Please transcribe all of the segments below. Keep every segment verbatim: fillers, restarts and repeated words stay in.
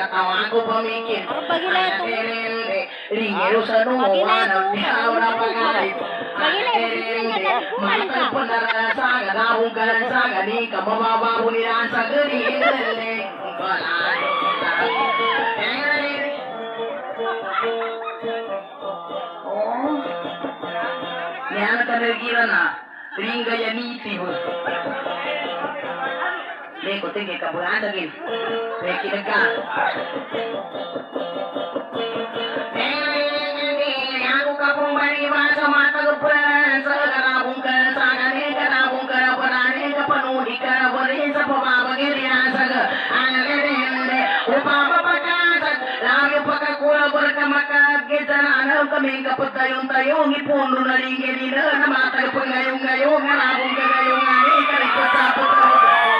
tawa aku pemikir. Ringero sa nuwan, dihawa pagay. Mata pendarasa, gadawang kalansa, gani kabababaw nila sa galing. Oh, yan ang kanagila na. Ring gaya niti mo. Leko, tingin ka po atagin. Leki na ka. Ako ka pong baliba sa matagpuan. Sa karabong ka, sa galing karabong ka, paranin ka, panuli ka, wali sa pababagiriasag. Ang lirinde, upapapagkasag. Lagi pagkakulabor ka makagit sa nanam kami kapatayong-tayong. Ipuno na ringin nila na matagpag ngayong-ngayong. Karabong ka ngayong-ngayong. Karikot sa putawag.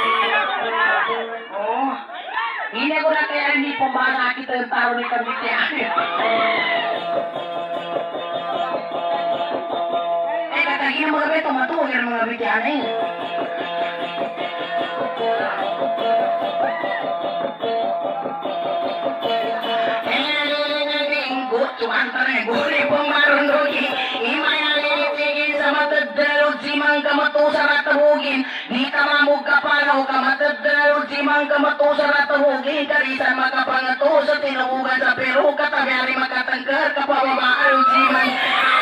Ini aku nak kayak ini pembahasan kita taruh di kemitian. Eh kata gini mau ngapain tomat tuh yang mau ngapain aneh. Eh gue cuman tanya gue di pembaruan dogi. Imaya ini sama terdalu jimang kamatu sarat terhugin. Nita mamug kapanaw kamatadalo jimang kamatu sarat terhugin. Karisan makapangato sa tinubugan sa Peru. Katabiari makatangkar kapababaan jimang.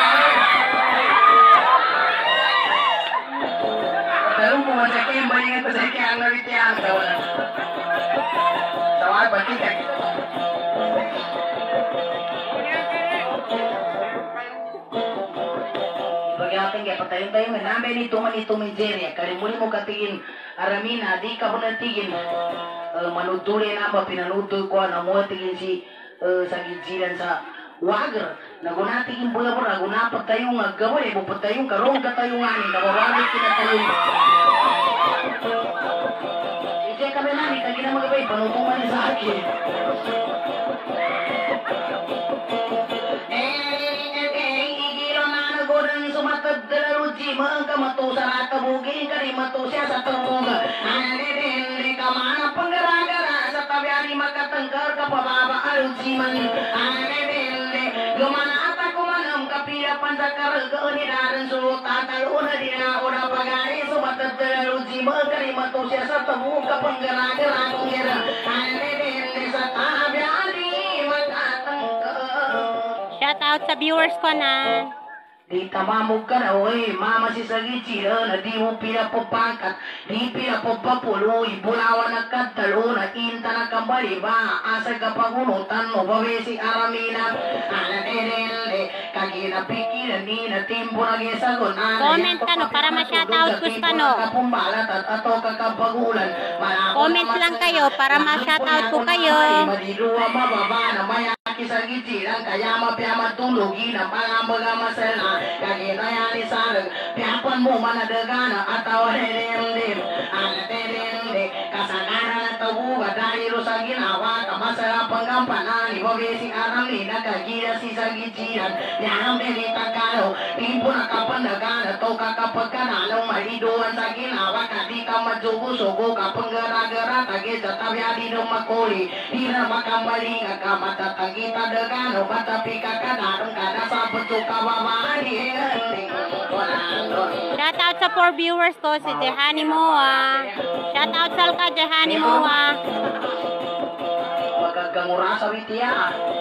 Tarong pumasakay ba yung ito sa ikiang nawitiang tawanan. Tawag ba kita? Pagyating kaya patayin-tayo may namin ito man ito may Jerry. Kalimuli mo katingin aramina, di ka mo natigin. Manuduli na ba, pinanutoy ko na mo tigin si sa gijiran sa wagar. Nagunatigin pula po, nagunapat tayong gawin. Bupot tayong karong katayong anin. Nakawagay kinatayong. Ito kami nani, kagina magabay, panutungan sa akin. Jimang kamatu sarat kabugin kari matu siya sa tumuga. Alilili ka mana penggara-gara sa tabiari makatengkar ka pababa alujiman. Alilili gumana ata kumanam kapiyapan sa karagonidaran sulutan taluna dina ura pagari sumatad alujimang kari matu siya sa tumuga penggara-gara ngira. Alilili sa tabiari makatengkar. Shout out sa viewers ko na. Di tamamog ka na, oy, mama si Sagitsira, na di mo pinapapangkat, di pinapapapulo, ibulawan na kadtalo, na inta na kambali ba, asa ka pagunutan mo, bawi si Aramina, anatirili, kaginapikilan ni na timbo na gisagon, comment ka no, para ma-shoutout ko ka no. Comment lang kayo, para ma-shoutout ko kayo. Madiluwa mababa na maya Sagitsira, kaya mapiyama tulugin ang mga mga masala. Kagina yan isarag, piyapan mo manadagana at tawahirimdim. Anatirindi, kasagana na tabuga dahil sa ginawa ka masarap ang gampanan. Ibabi si Aramina, kagina si Sagitsiran. Yan ang benita kano, timpo na kapandagana, to kakapag kananong mariduan sa ginawa. Kadi ka madsugo-sugo kapag gara-gara, tagit sa tabiadi ng makuli. Di na makamalinga ka matatagit. Tadagano matapi ka kanarong kada sa puto kababani. Shout out sa four viewers ko si Jehani Moa. Shout out sa ka Jehani Moa. Magagamura sa witiya.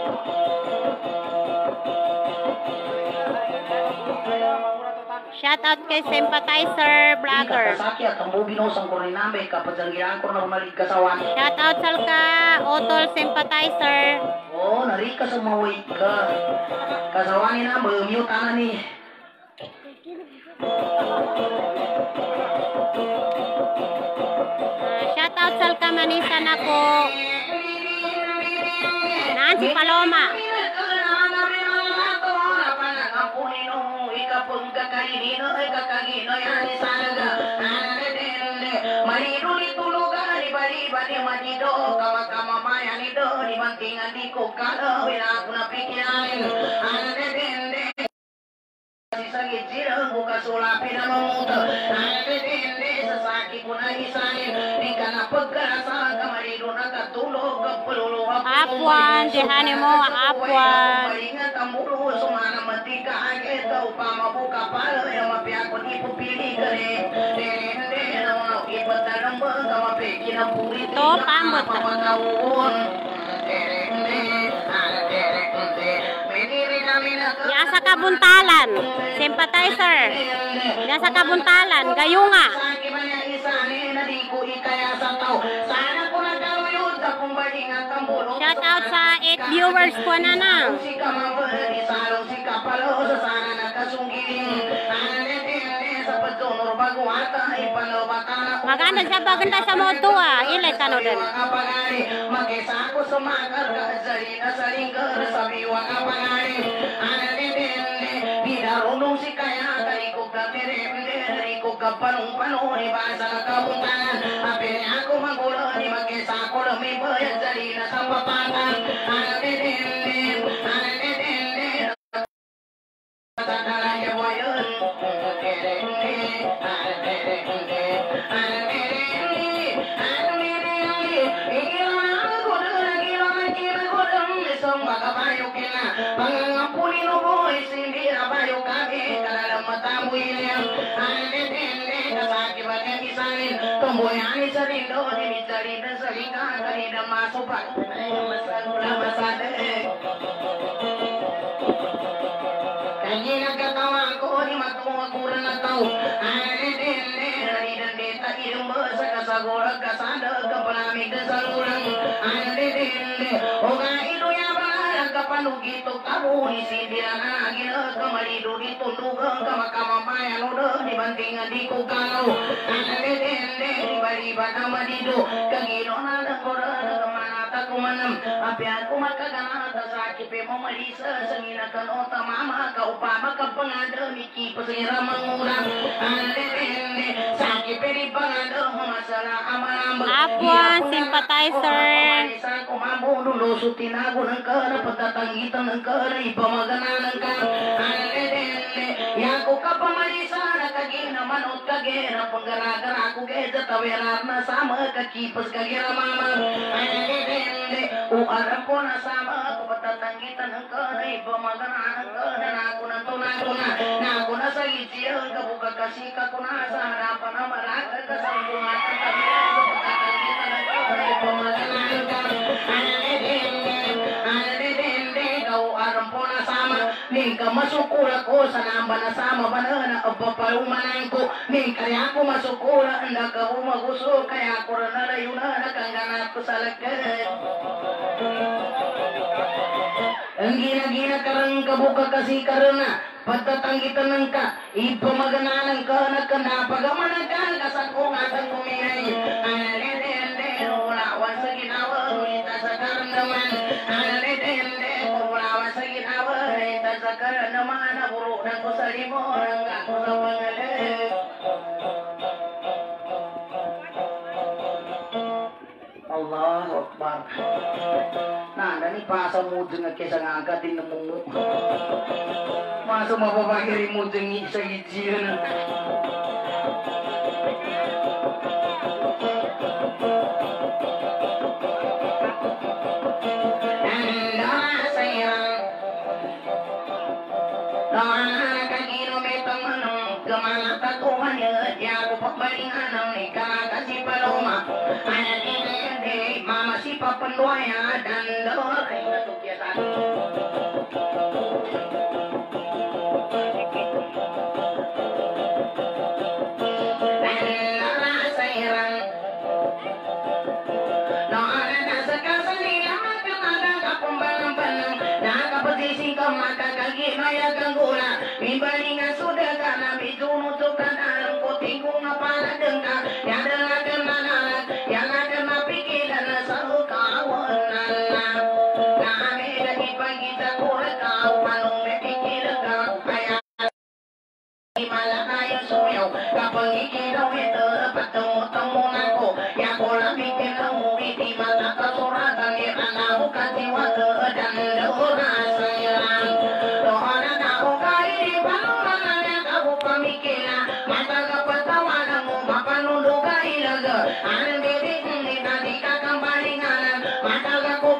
Shout out kay Sympathizer Vlogger. Sakit ang bubinosang ko rin namin kapag janggihan ko na umalig kasawan. Shout out sa ka Otol Sympathizer. Oh, nari ka sa mawig ka. Kasawanin na, mag-mute na ni. Uh, shout out sa ka Manisan ako. Nancy Paloma. Kakagino ay kakagino yan isalaga. Maliruli tulugan ni baliba ni madido kawakamamayan ni do ni mantingan di ko kala wala ko na pikirin. Anadende si Sagitsira buka sulapin na mamuto. Anadende sa saki ko na isanin di ka na pagkarasa ka maliro na katulog kapul Apuan jehani mo apuan. Ito pambot. Ya sa kabuntalan, sympathizer. Ya sa kabuntalan, gayunga. Shout out sa eight viewers ko na na. Maganda siya baganda sa moto ah. Ilay tano din. Panung-panung ni bahasa kabuntalan apel aku magulo ni magkesa ko lami bayad dali na sa papangan ane dende ane dende tatala ya boyon dende ane dende ane dende ane dende igila ko lagi lagi ko dum isong magabayo kina pangampuni no boy sindi abayo kami kala matamu ilyam ane Tomboyani sarindo ni sarida sarika karida masupa masagula masade kanyina katawa ko ni matuwa kuran atau ane dende rida deta irumba sakasagora kasanda kapalami kesaluran ane dende oga itu ya bala kapanugi to kamu ni sindirana agila kamalido ditunduga kamakama maya noda dibandingan di kukano ane dende bari bata madido kagino na nakora kemana tak kumanam api aku makagana ta sakit pe mamalisa sangina kanota mama ka upama ka pangada miki pasira mangurang ane dende sakit pe di pangada masalah amaram Apuan sympathizer. Sa kumambo dulu sutina gunang kana patatangitan ng kana ipamagana ng kana ane dende ya ko ka pamalisa nakagina manot kagena panggara-gara aku geza tawerar na sama kakipas kagira mama ane dende o aram ko na sama ko patatangitan ng kana ipamagana ng kana na ako nang tunago na na ako na sa itiyan kabuka kasika ko na sa harapan na maraka kasambungan ang kamera sa patatangitan ng kana ipamagana ng kana ane dende ane dende kau aram ko na sama ning kamasukura ko sa namba na sama banana apapalumanan ko ning kaya ko masukura anda ka umaguso kaya ko na layuna nakangganat ko sa lagay ang gina-gina karang kabuka kasi karana pagtatanggitan ng ka ipamagananan ka na kanapagamanan ka kasakong atang kuminay alede-ende ulawan sa ginawa ita sa karamdaman alede-ende ulawan sa ginawa ita sa karamdaman naburo ng ko sa limon ang ako sa pangalan Allahu Akbar nah dani pasa mudeng kesa ngangkatin nemu masa mapapakiri mudeng sa ijian Mama si papandoya dan dor ay natukyatan Mibalingan sudah karena bijunu tukang alam kuting bunga pala dengka yang adalah kenalan yang ada mapikir dan selalu kawanan kami dari pagi tak boleh kau manung mepikir kau kayak malah kayu suyo kapal iki daw ito patemu temu nako ya bola bikin kamu di mata kasuratan ni anak kasi wate dan dora sayang dohana kau kai balungan yang kau pemikiran mata kapatawanan mo mapanundo kailaga ane bebe ni tadi kakang balingan mata kako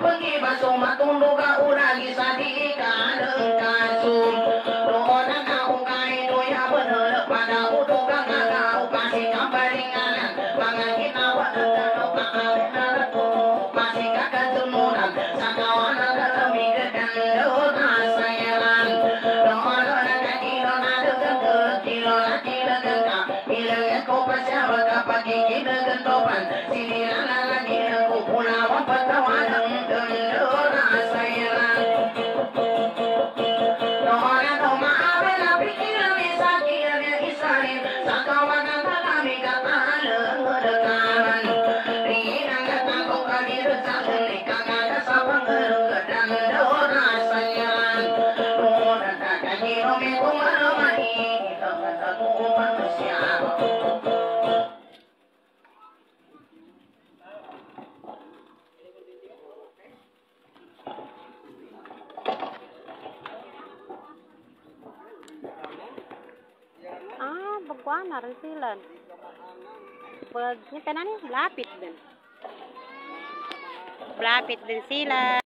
kiki degentopan sinilana lagi aku punawa petawadang dendora sayang dohana doma abena pikir bisa kira isarin sakawagan kami kata lengedekaman ringan kata kau kaki recang nikah kata sabang gedang dendora sayang dohana kaki nomi kumarmani kata ku manusia. Ah, bagwan na rin sila. Pag, yung tanan, lapit din. Lapit din sila.